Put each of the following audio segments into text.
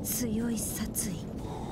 強い殺意。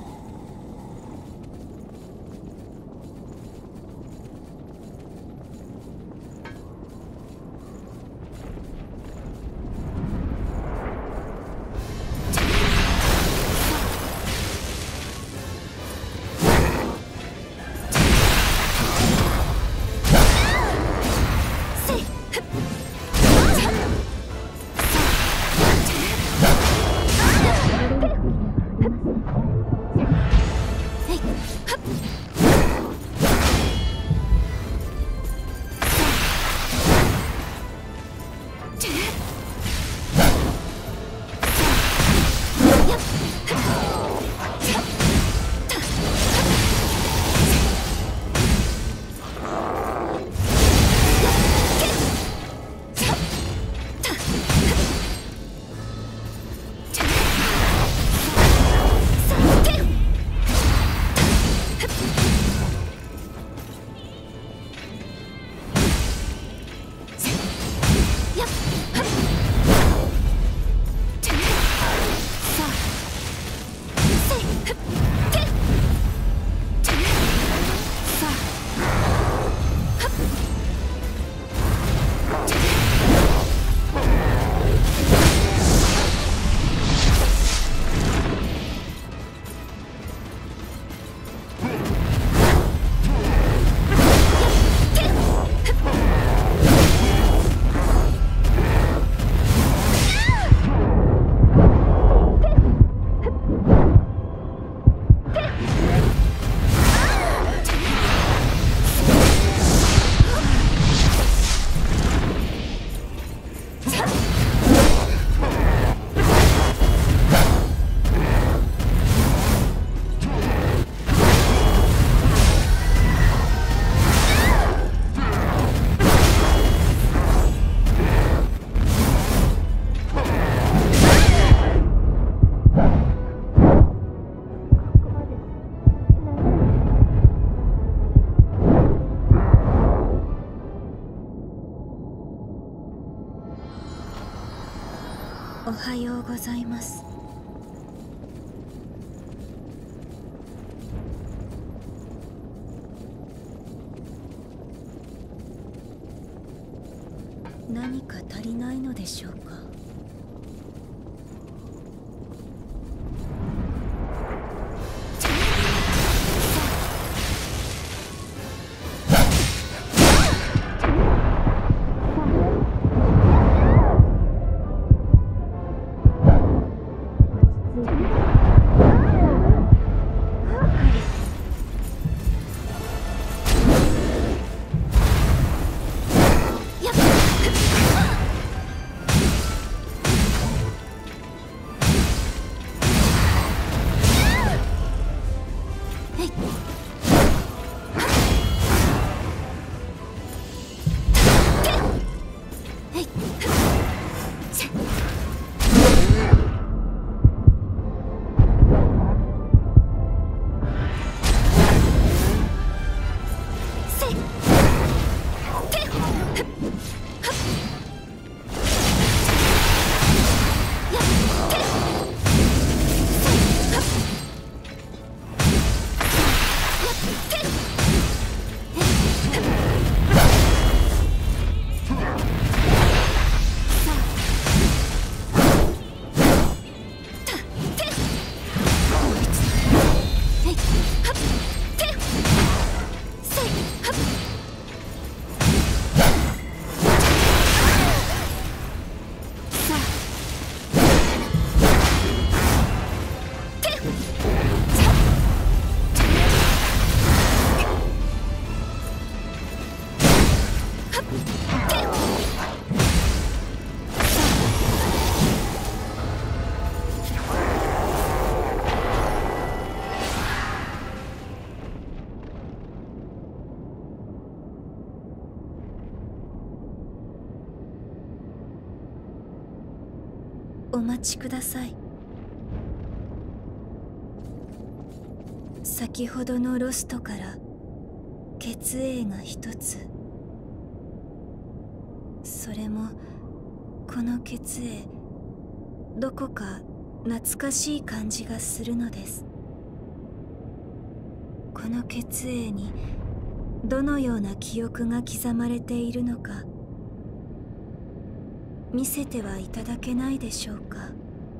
おはようございます。何か足りないのでしょうか。お待ちください。先ほどのロストから血影が一つ。それもこの血影どこか懐かしい感じがするのです。この血液にどのような記憶が刻まれているのか、見せてはいただけないでしょうか。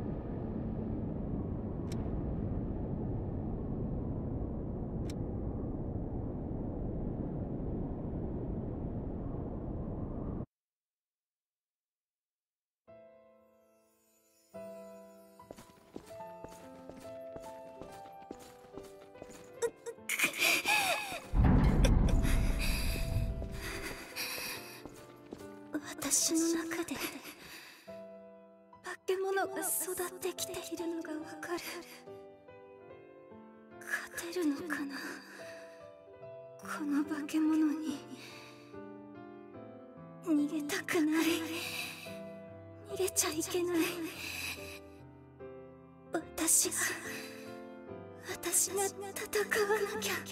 私の中で化け物が育ってきているのがわかる。勝てるのかな、この化け物に。逃げたくない、逃げちゃいけない。私が戦わなきゃ。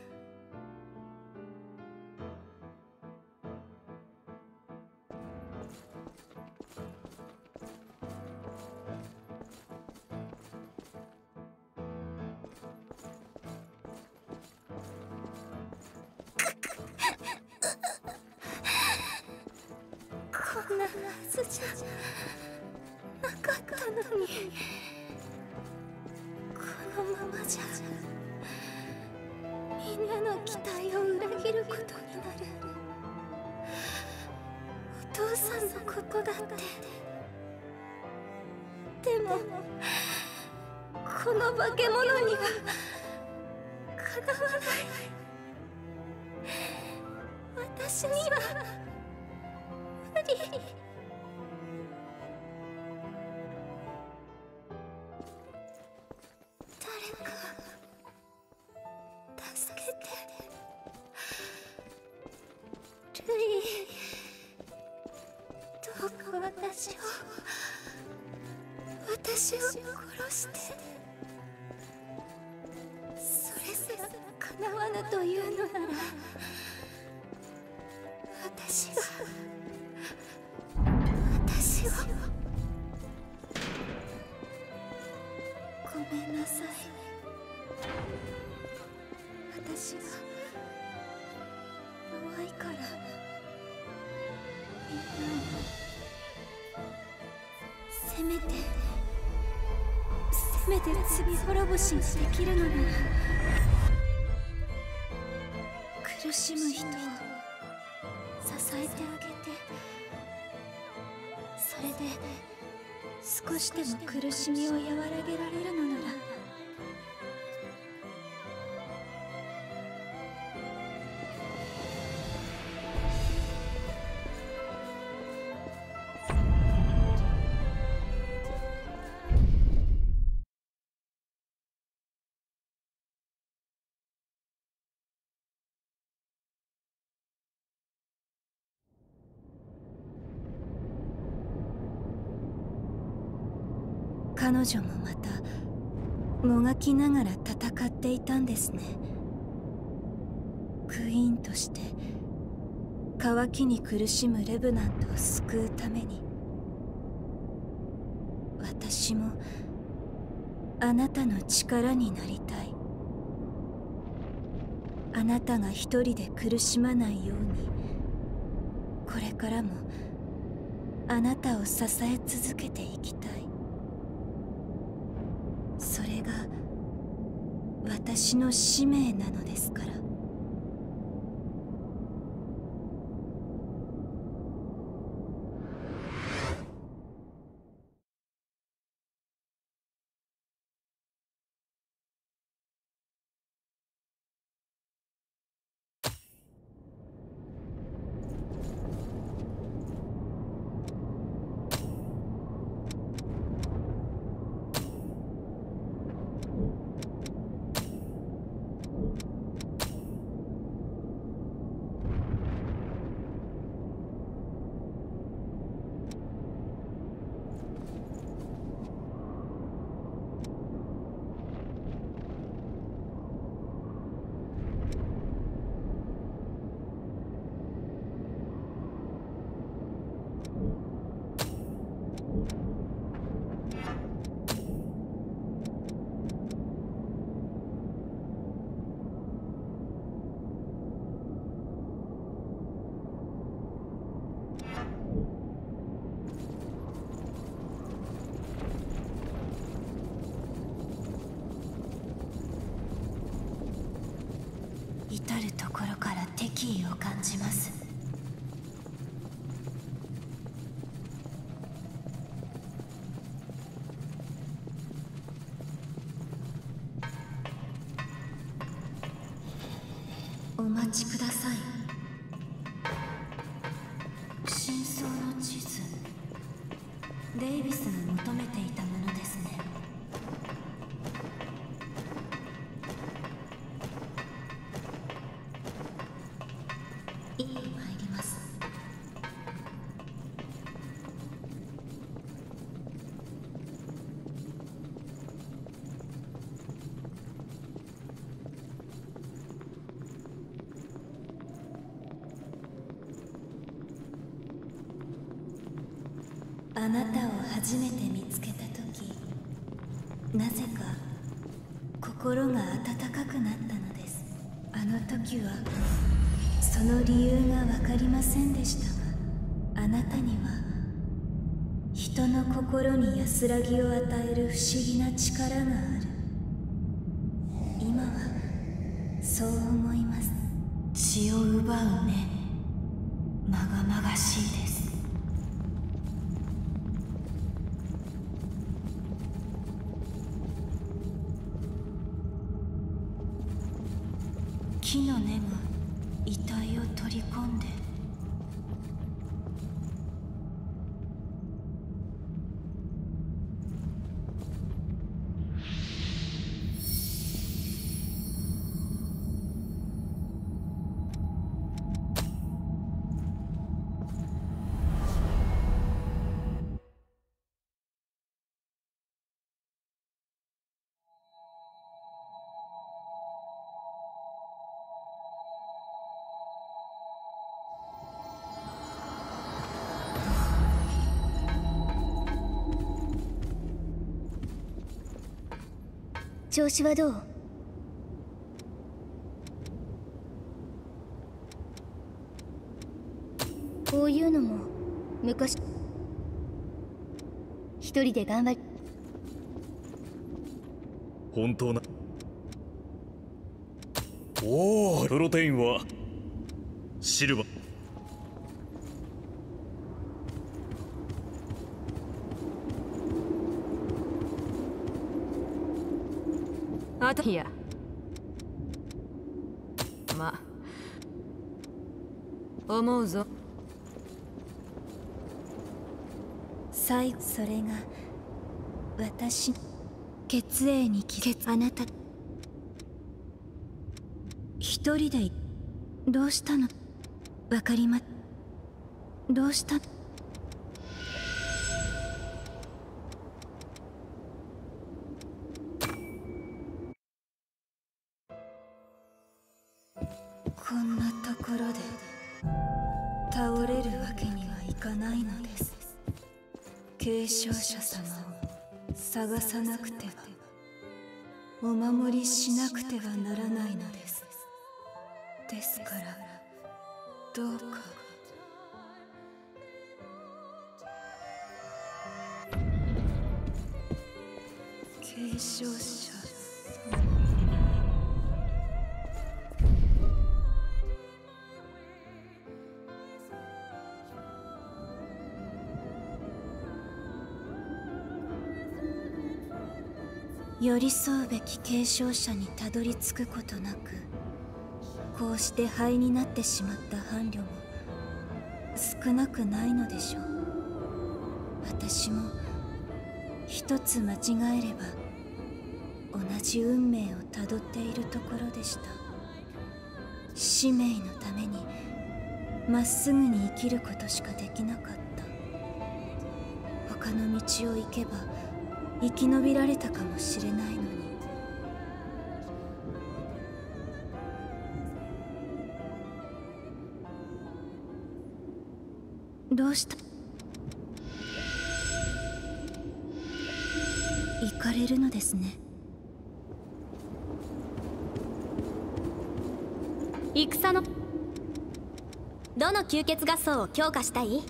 こんなはずじゃなかったのに。このままじゃみんなの期待を裏切ることになる。お父さんのことだって。でもこの化け物にはかなわない。私には無理。誰か助けて。ルイ、どうか私を殺して。それすら叶わぬというのなら、私をごめんなさい。私が弱いから、みんなをせめて罪滅ぼしにできるのなら、苦しむ人を支えてあげて、それで少しでも苦しみを和らげられるのなら。彼女もまたもがきながら戦っていたんですね。クイーンとして渇きに苦しむレブナントを救うために。私もあなたの力になりたい。あなたが一人で苦しまないように、これからもあなたを支え続けていきたい。それが私の使命なのですから。 敵意を感じます。お待ちください。真相の地図、デイビスが求めていたものですね。一歩参ります。あなたを初めて見つけた時、なぜか心が温かくなったのです。あの時はその理由が分かりませんでしたが、あなたには人の心に安らぎを与える不思議な力がある。今はそう思います。血を奪う目、まがまがしいです。木の根が遺体を取り込んで、調子はどう？こういうのも昔一人で頑張り。 本当な。おお、プロテインはシルバー。 あといや、まあ思うぞ。 最後、それが私、血液にあなた一人でどうしたの？わかりま、どうした？こんなところで倒れるわけにはいかないのです。継承者様を探さなくては、お守りしなくてはならないのです。ですからどうか継承者様、寄り添うべき継承者にたどり着くことなく、こうして灰になってしまった伴侶も少なくないのでしょう。私も一つ間違えれば同じ運命をたどっているところでした。使命のためにまっすぐに生きることしかできなかった。他の道を行けば生き延びられたかもしれないのに。どうした？行かれるのですね。 戦のどの吸血合奏を強化したい？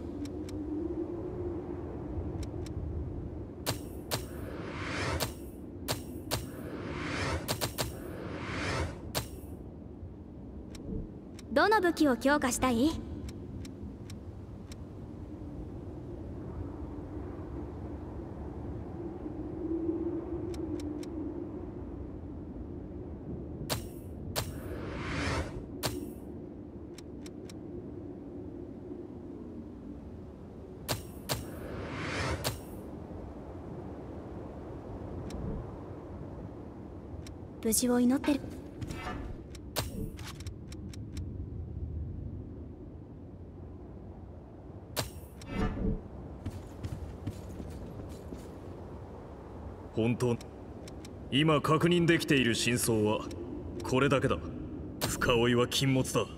どどの武器を強化したい？無事を祈ってる。 本当、今確認できている真相はこれだけだ。深追いは禁物だ。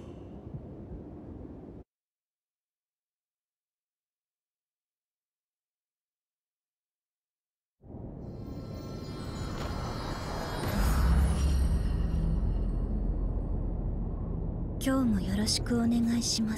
今日もよろしくお願いします。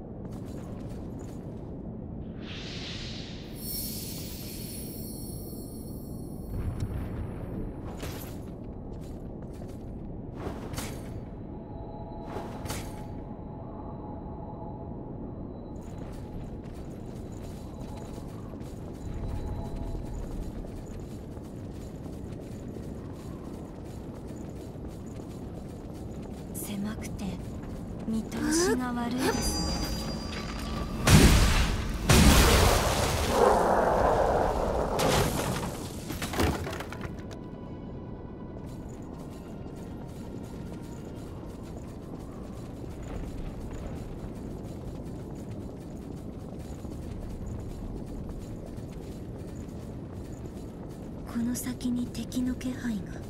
狭くて見通しが悪いですね。この先に敵の気配が。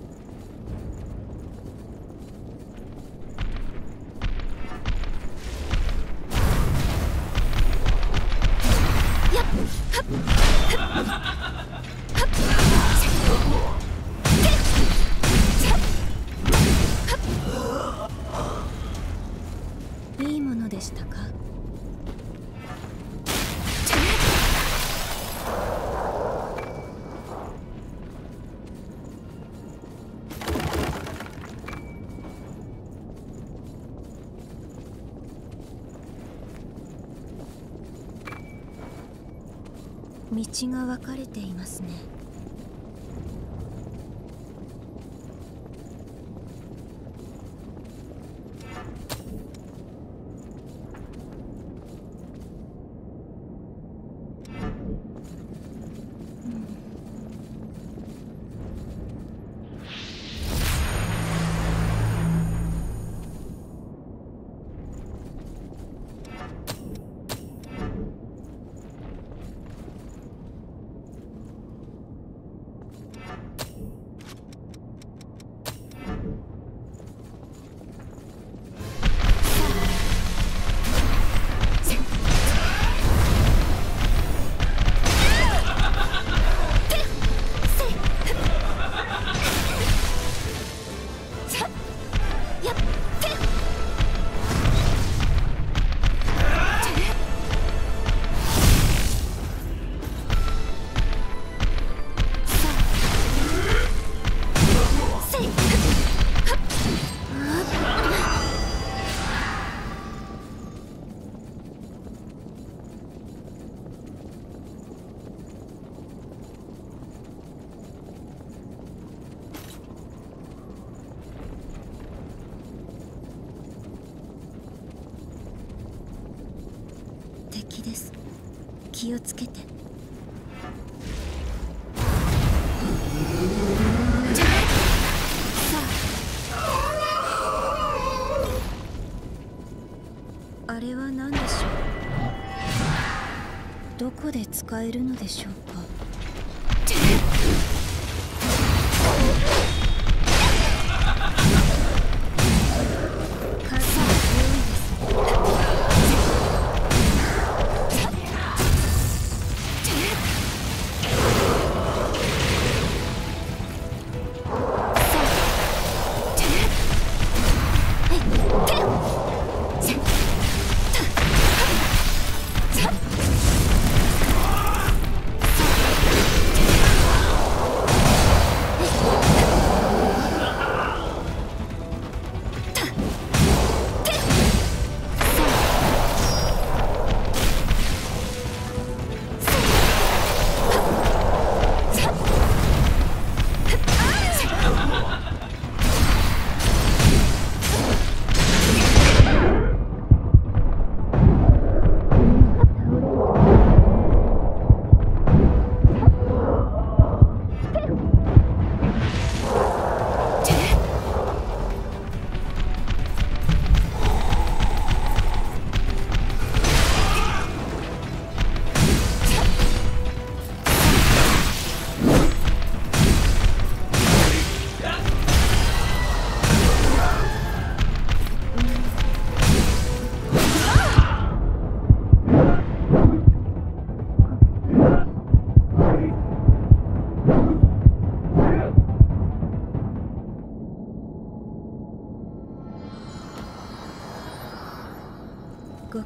いいものでしたか？道が分かれていますね。敵です。気をつけて。あれは何でしょう？どこで使えるのでしょうか？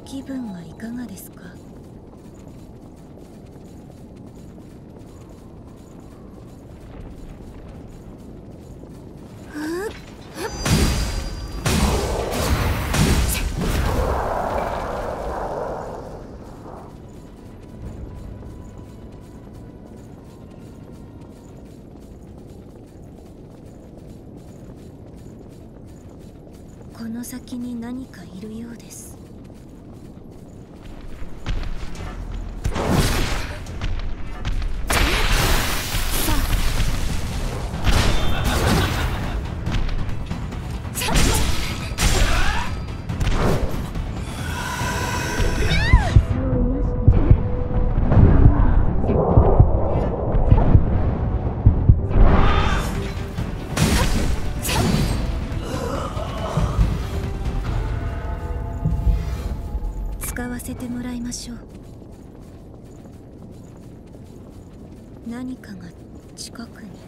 気分はいかがですか？この先に何かいるようです。使わせてもらいましょう。何かが近くに。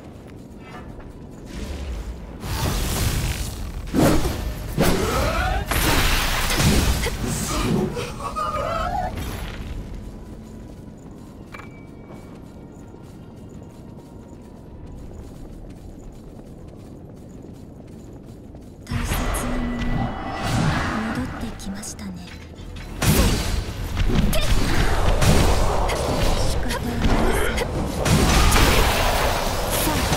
大切なもの戻ってきましたね。仕方ありません。さあ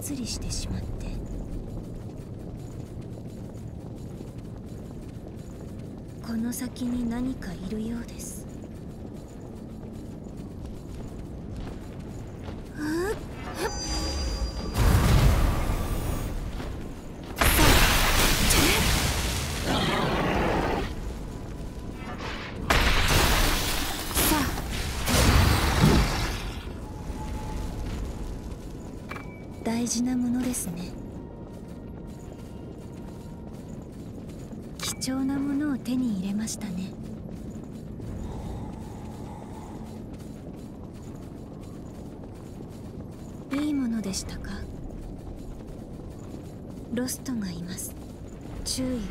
移りしてしまって。この先に何かいるようです。大事なものですね。貴重なものを手に入れましたね。いいものでしたか？ロストがいます。注意を。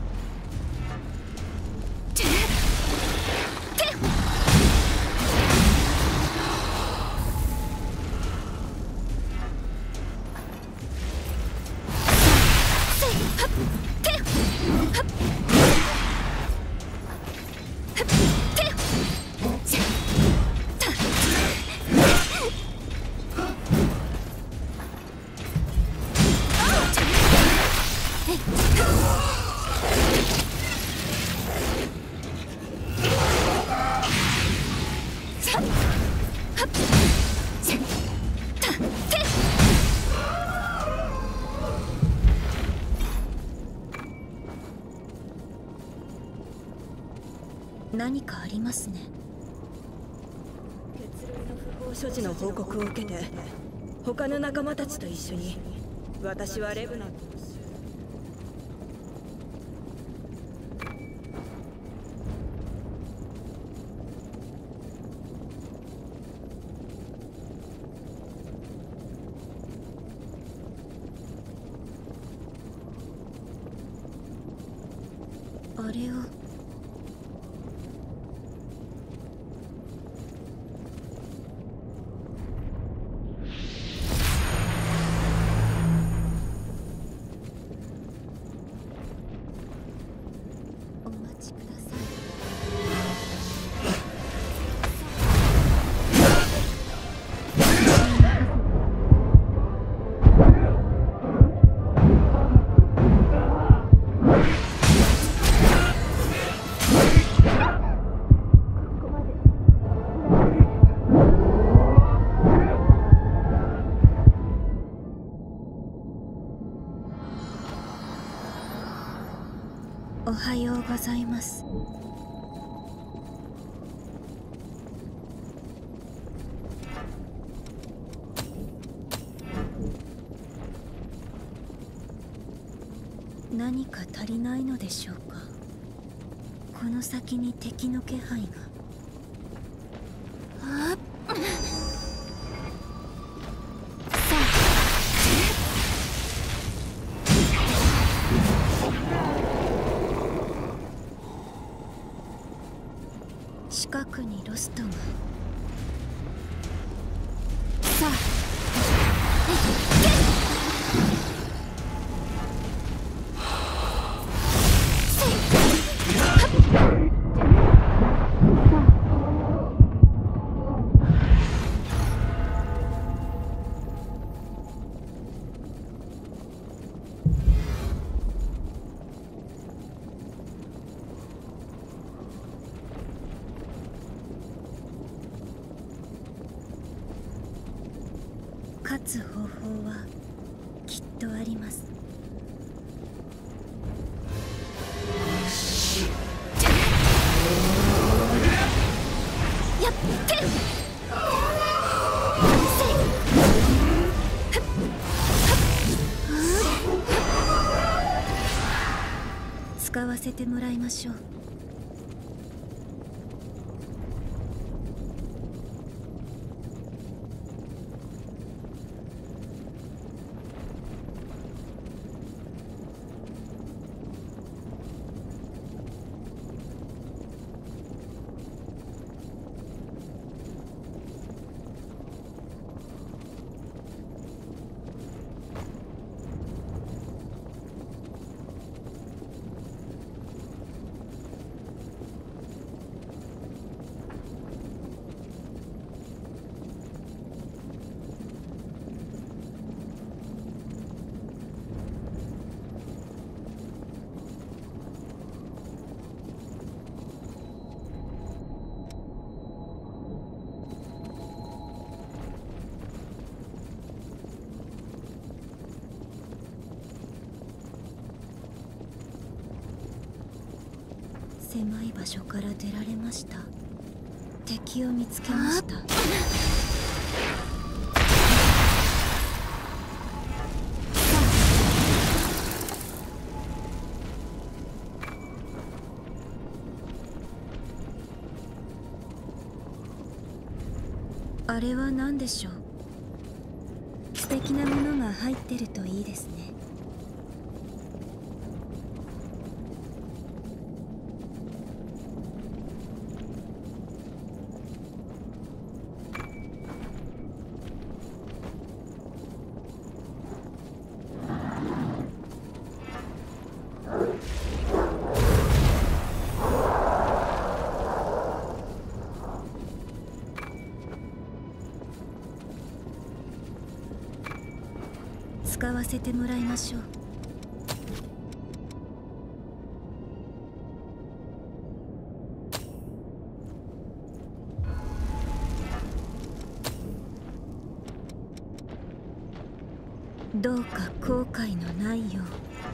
何かありますね。 血類の不法所持の報告を受けて、他の仲間たちと一緒に私はレブナントのあれを。お待ちください。おはようございます。何か足りないのでしょうか。この先に敵の気配が。あっ、近くにロストが。さあ、勝つ方法はきっとあります。やっ使わせてもらいましょう。 狭い場所から出られました。敵を見つけました。あれは何でしょう。素敵なものが入ってるといいですね。使わせてもらいましょう。どうか後悔のないよう。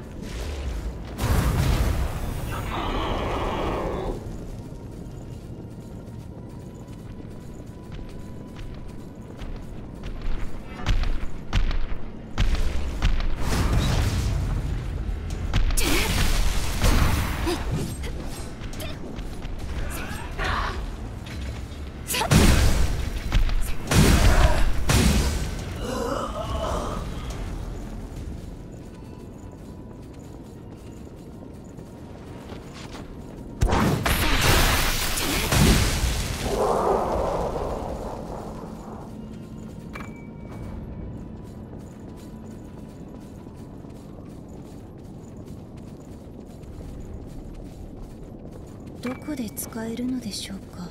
どこで使えるのでしょうか。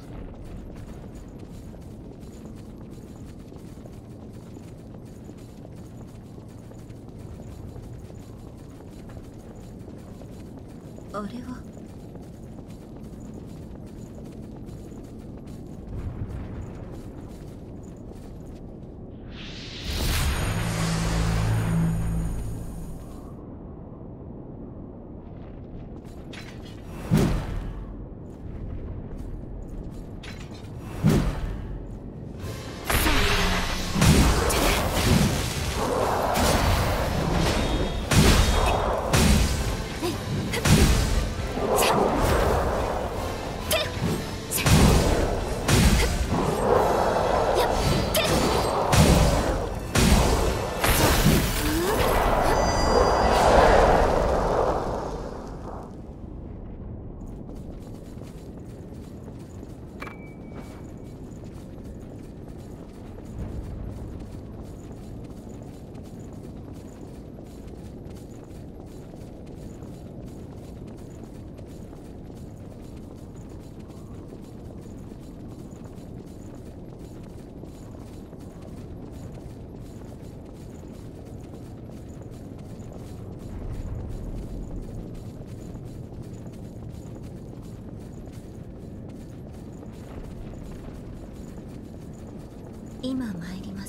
あれは今参ります。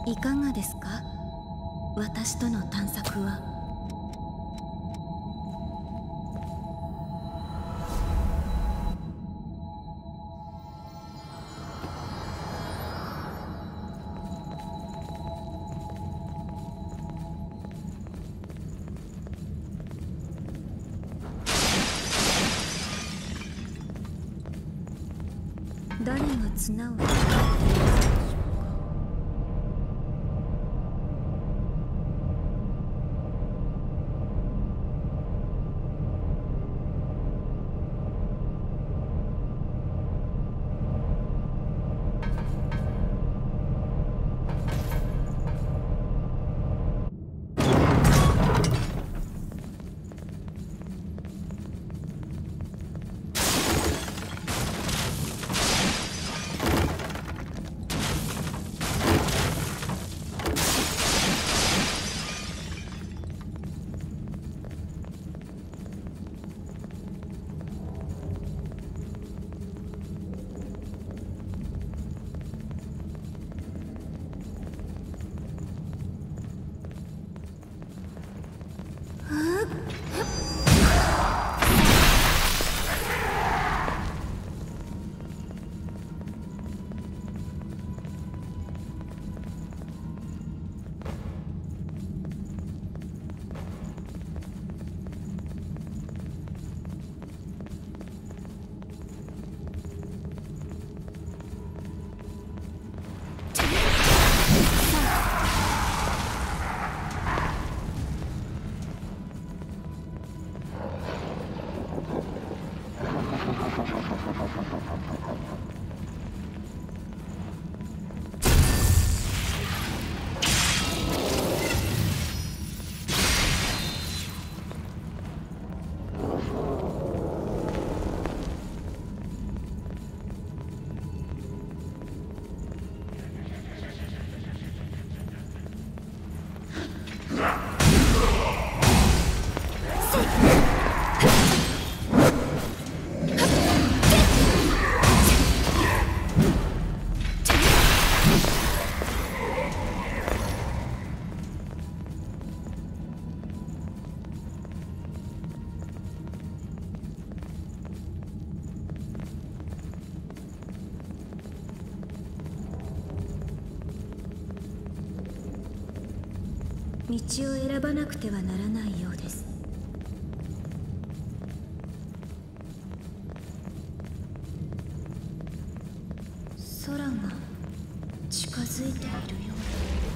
いかがですか、私との探索は。誰が綱を引いているのでしょうか。道を選ばなくてはならないようです。空が近づいているようだ。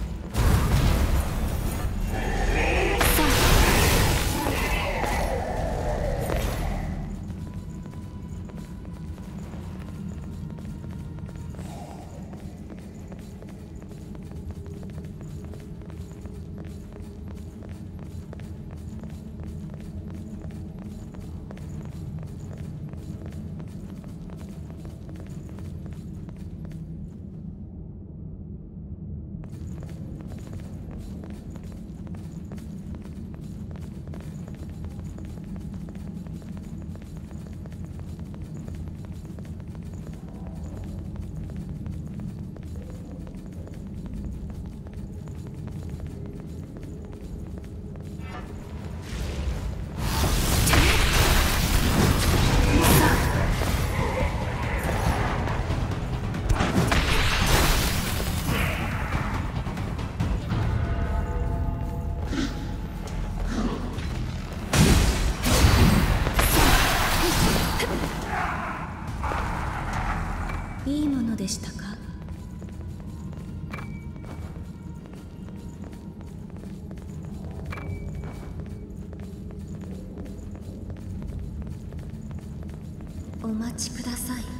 いいものでしたか？お待ちください。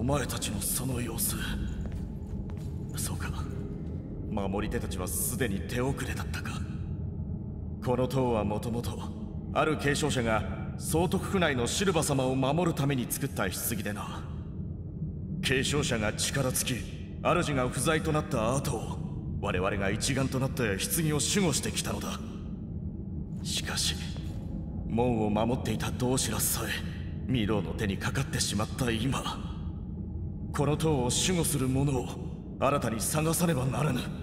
お前たちのその様子。そうか、守り手たちはすでに手遅れだったか。この塔はもともとある継承者が総督府内のシルバ様を守るために作った棺でな。継承者が力尽き主が不在となった後、我々が一丸となって棺を守護してきたのだ。しかし門を守っていた同志らさえミローの手にかかってしまった今、この塔を守護する者を新たに探さねばならぬ。